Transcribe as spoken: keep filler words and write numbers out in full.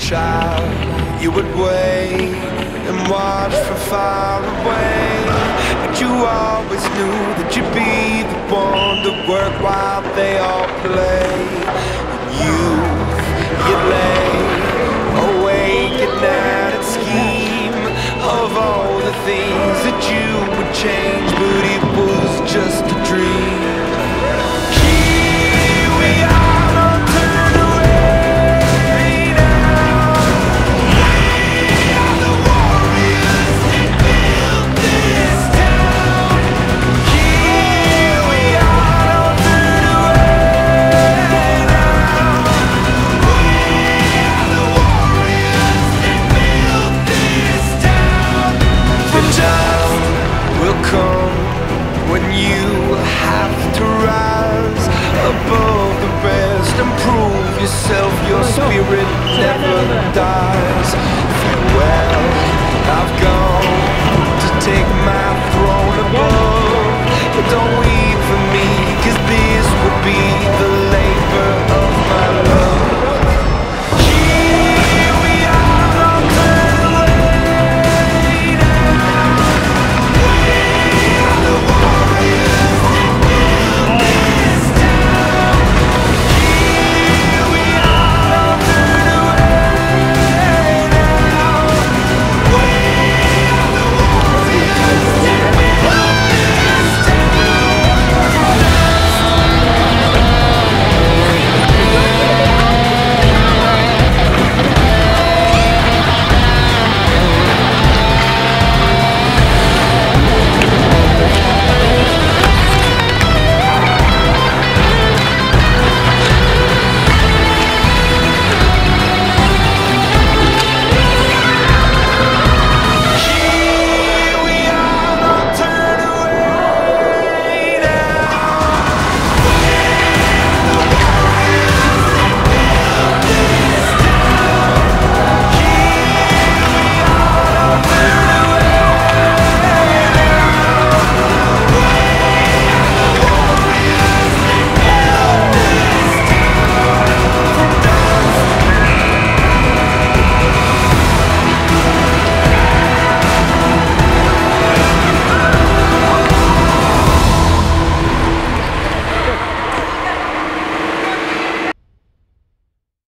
child, you would wait and watch from far away. But you always knew that you'd be the one to work while they all play. You, you lay awake at night and scheme of all the things that you would change, but it was just a dream. Here we are, don't turn away now. We are the warriors that built this town. Here we are, don't turn away now. We are the warriors that built this town. The time will come when you have to rise above the rest and prove yourself. Your spirit never dies. Farewell, I've gone to take my throne above.